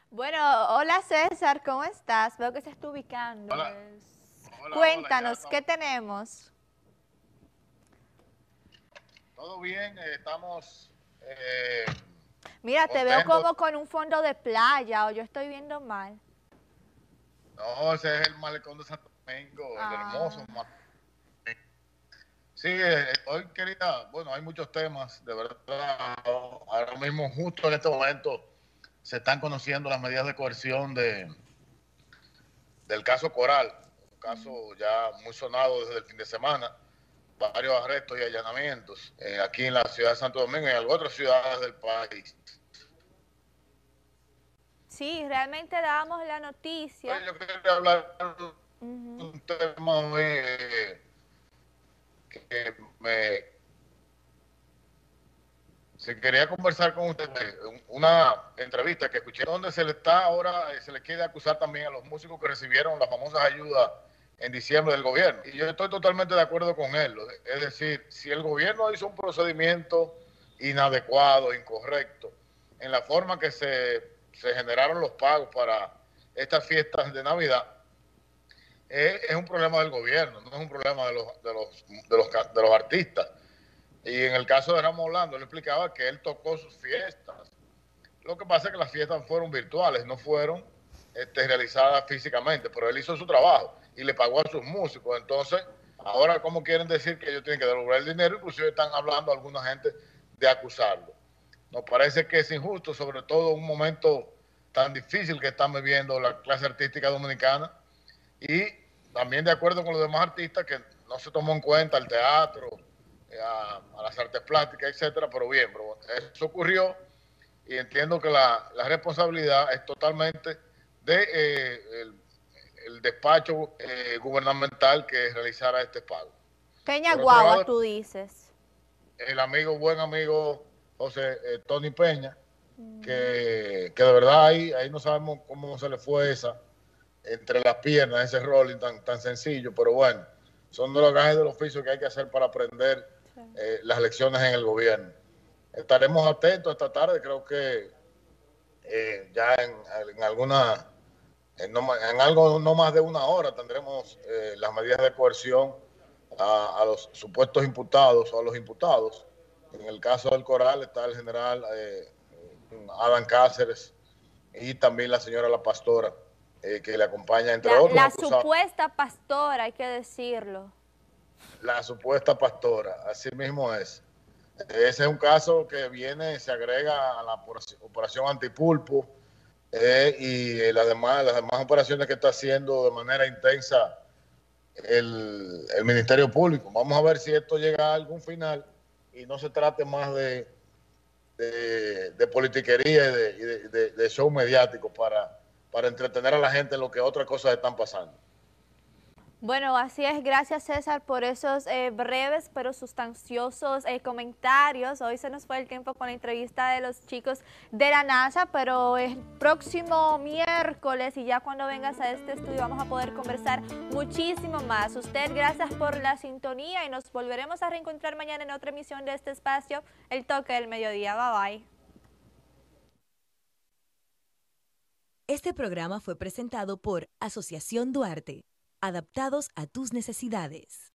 Bueno, hola César, ¿cómo estás? Veo que se está ubicando. Hola, hola, ya Cuéntanos, ¿qué estamos. tenemos? Todo bien, estamos eh, Mira, te veo contentos. como con un fondo de playa o yo estoy viendo mal. No, ese es el malecón de Santo Domingo, el hermoso. Ah, Sí, hoy quería, bueno, hay muchos temas, de verdad. Ahora mismo, justo en este momento, se están conociendo las medidas de coerción del caso Coral, un caso ya muy sonado desde el fin de semana, varios arrestos y allanamientos aquí en la ciudad de Santo Domingo y en algunas otras ciudades del país. sí, realmente dábamos la noticia. Oye, yo quería hablar de Ujú. un tema hoy, que me se quería conversar con usted, una entrevista que escuché donde se le está ahora, se le quiere acusar también a los músicos que recibieron las famosas ayudas en diciembre del gobierno. Y yo estoy totalmente de acuerdo con él. Es decir, si el gobierno hizo un procedimiento inadecuado, incorrecto, en la forma que se generaron los pagos para estas fiestas de Navidad, es un problema del gobierno, no es un problema de los artistas. Y en el caso de Ramos Orlando, él explicaba que él tocó sus fiestas. Lo que pasa es que las fiestas fueron virtuales, no fueron realizadas físicamente, pero él hizo su trabajo y le pagó a sus músicos. Entonces, ahora, ¿cómo quieren decir que ellos tienen que devolver el dinero? Inclusive están hablando alguna gente de acusarlo. Nos parece que es injusto, sobre todo en un momento tan difícil que están viviendo la clase artística dominicana, y también de acuerdo con los demás artistas que no se tomó en cuenta el teatro, a las artes plásticas, etcétera, pero bien, pero eso ocurrió y entiendo que la responsabilidad es totalmente de el despacho gubernamental que realizara este pago. Peña Por otro Guagua, lado, tú dices. el amigo, buen amigo José Tony Peña, Mm. que de verdad ahí no sabemos cómo se le fue esa entre las piernas, ese rolling tan sencillo, pero bueno, son de los gajes del oficio que hay que hacer para aprender Sí. las lecciones en el gobierno. Estaremos atentos esta tarde, creo que ya en alguna, en algo no más de una hora tendremos las medidas de coerción a los supuestos imputados o a los imputados. En el caso del Coral está el general Adán Cáceres y también la señora La Pastora, que le acompaña, entre otros La acusados, supuesta pastora, hay que decirlo. la supuesta pastora. Así mismo es. Ese es un caso que viene, se agrega a la operación Antipulpo, y las demás operaciones que está haciendo de manera intensa el Ministerio Público. Vamos a ver si esto llega a algún final y no se trate más de politiquería y de show mediático para entretener a la gente en lo que otras cosas están pasando. Bueno, así es. Gracias César por esos breves pero sustanciosos comentarios. Hoy se nos fue el tiempo con la entrevista de los chicos de la NASA, pero el próximo miércoles y ya cuando vengas a este estudio vamos a poder conversar muchísimo más. Usted, gracias por la sintonía y nos volveremos a reencontrar mañana en otra emisión de este espacio, El Toque del Mediodía. Bye bye. Este programa fue presentado por Asociación Duarte, adaptados a tus necesidades.